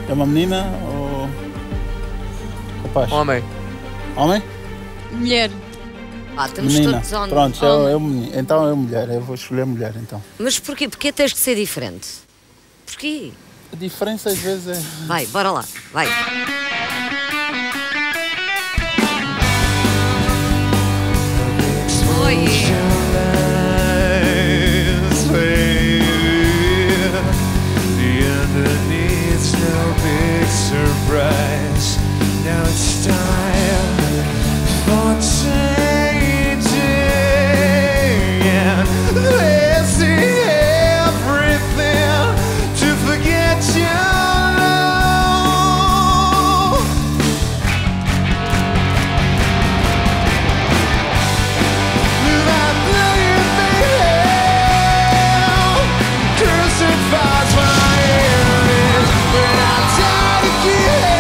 É uma menina ou... rapaz? Homem. Homem? Mulher. Estamos Menina. todos on. Pronto, então é mulher. Eu vou escolher mulher, então. Mas porquê? Porquê tens de ser diferente? Porquê? A diferença às vezes é... Vai, bora lá, vai. Now it's time for changing. Let's see everything to forget your love. That million hell crucifies my enemies when I die again.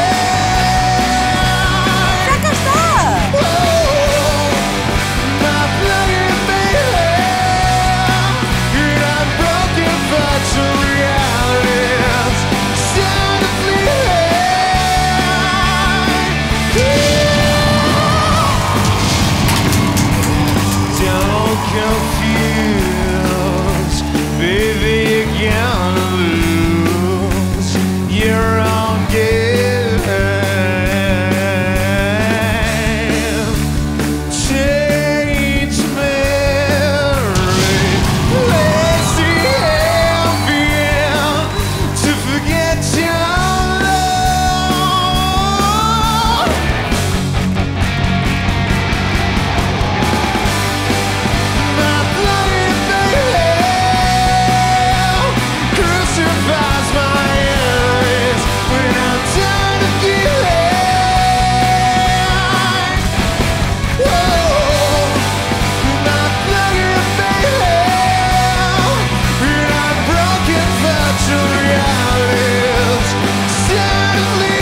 Confused, baby, you're gonna lose your own game. Change memory, lazy ambient to forget your love. My bloody hell crucifies my enemies when I'm done again. Oh, my bloody hell when I'm broken virtual realities suddenly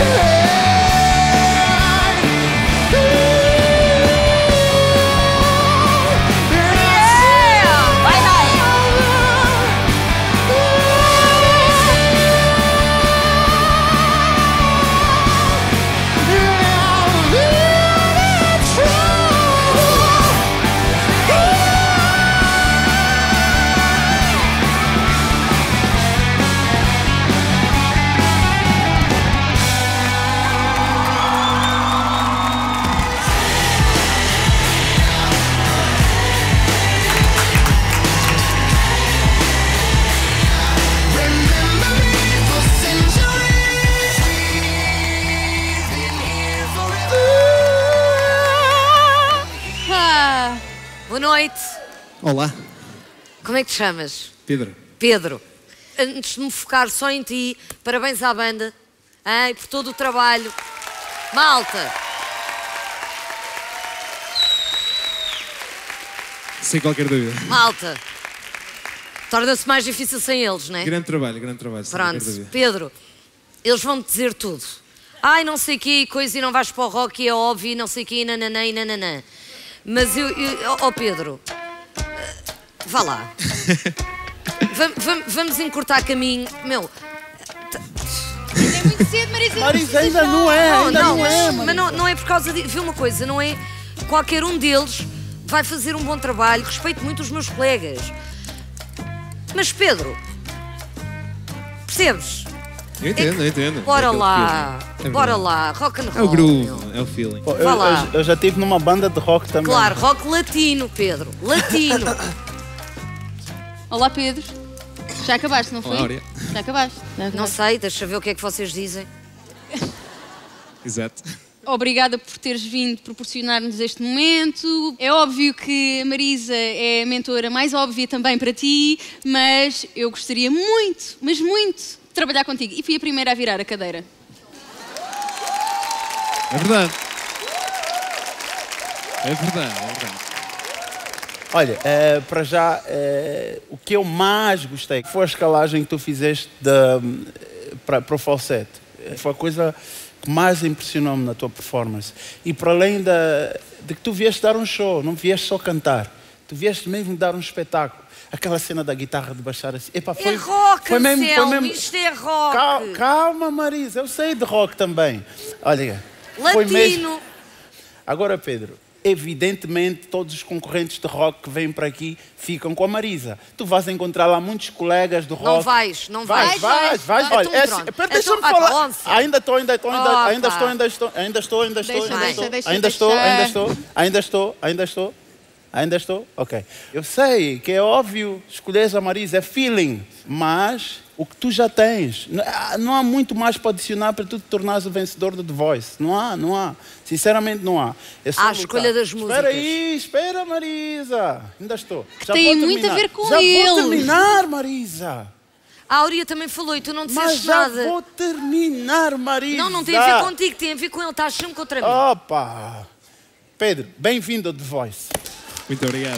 Boa noite. Olá, Como é que te chamas? Pedro. Pedro. Antes de me focar só em ti, parabéns à banda, e por todo o trabalho. Malta, Sem qualquer dúvida. malta. Torna-se mais difícil sem eles, não é? Grande trabalho, sem qualquer Pronto, dúvida. Pedro, eles vão-te dizer tudo. Ai, não sei o quê, coisa, e não vais para o rock, e é óbvio, e não sei o quê, e nananã, e nananã. Mas Pedro, vá lá. Vamos encurtar caminho. Meu, É muito cedo, Marisa. Marisa, ainda não é, mas não é por causa de... Vê uma coisa, não é... Qualquer um deles vai fazer um bom trabalho, respeito muito os meus colegas. Mas Pedro, percebes? Eu entendo. Bora É aquele lá, feeling. É bora verdade. lá, rock and roll. É o groove, meu. é o feeling. Pô, Vá lá. eu já estive numa banda de rock também. Claro, rock latino, Pedro, latino. Olá, Pedro. Já acabaste, não foi? Olá, Áurea. Já acabaste. Não sei, deixa ver o que é que vocês dizem. Exato. Obrigada por teres vindo proporcionar-nos este momento. É óbvio que a Marisa é a mentora mais óbvia também para ti, mas eu gostaria muito, mas muito, de trabalhar contigo. E fui a primeira a virar a cadeira. É verdade. É verdade. Olha, para já, o que eu mais gostei foi a escalagem que tu fizeste para o falsete. Foi a coisa que mais impressionou-me na tua performance. E para além de que tu vieste dar um show, não vieste só cantar, tu vieste mesmo dar um espetáculo. aquela cena da guitarra de baixar assim. Epá, É rock, foi mesmo. isto é rock. Calma, Marisa, eu sei de rock também. Olha, foi Latino. mesmo. Agora, Pedro, evidentemente todos os concorrentes de rock que vêm para aqui ficam com a Marisa. Tu vais encontrar lá muitos colegas do rock. Não vais. Vais. Olha, Então, é assim, pronto. pera, deixa-me Então, falar. pronto. Ainda estou. Deixa. Ok. Eu sei que é óbvio, escolheres a Marisa é feeling, mas o que tu já tens, não há muito mais para adicionar para tu te tornares o vencedor do The Voice. Não há. Sinceramente não há. É só Há a lutar. escolha das músicas. Espera, Marisa. Ainda estou. Já tem vou muito a terminar. ver com Já ele. vou terminar, Marisa. A Áurea também falou e tu não Mas disseste já nada. vou terminar, Marisa. Não tem a ver contigo, tem a ver com ele. Estás sempre contra mim. Opa! Pedro, bem-vindo ao The Voice. Muito obrigado.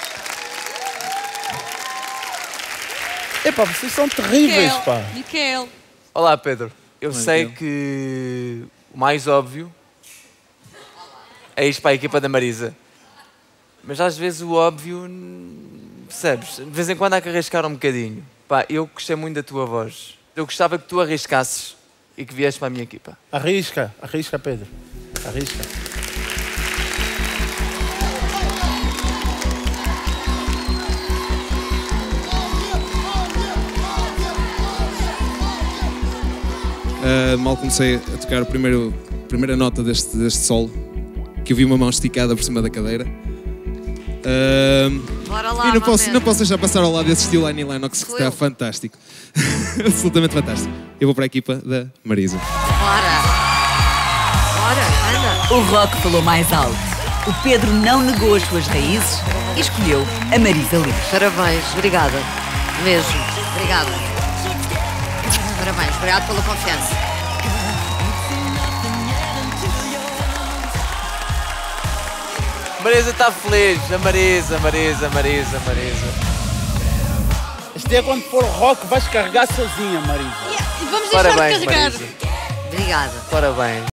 Epá, vocês são terríveis, pá. Miquel. Olá, Pedro. Eu Olá, sei Miquel. que o mais óbvio é isto para a equipa da Marisa. Mas às vezes o óbvio, percebes? De vez em quando há que arriscar um bocadinho. Pá, eu gostei muito da tua voz. Eu gostava que tu arriscasses e que viesses para a minha equipa. Arrisca, Pedro. Arrisca. Mal comecei a tocar a primeira nota deste solo, que eu vi uma mão esticada por cima da cadeira. Bora lá, E não posso Mamé. deixar passar ao lado desse estilo Annie Lennox, que Sou está eu. fantástico. Absolutamente fantástico. Eu vou para a equipa da Marisa. Bora, anda. O rock falou mais alto. O Pedro não negou as suas raízes e escolheu a Marisa Liz. Parabéns, obrigada. Mesmo, obrigada. Parabéns, obrigado pela confiança. Marisa está feliz. A Marisa. Este dia, quando for rock, vais carregar sozinha, Marisa. Vamos deixar de Parabéns, carregar. Marisa. Obrigada. Parabéns.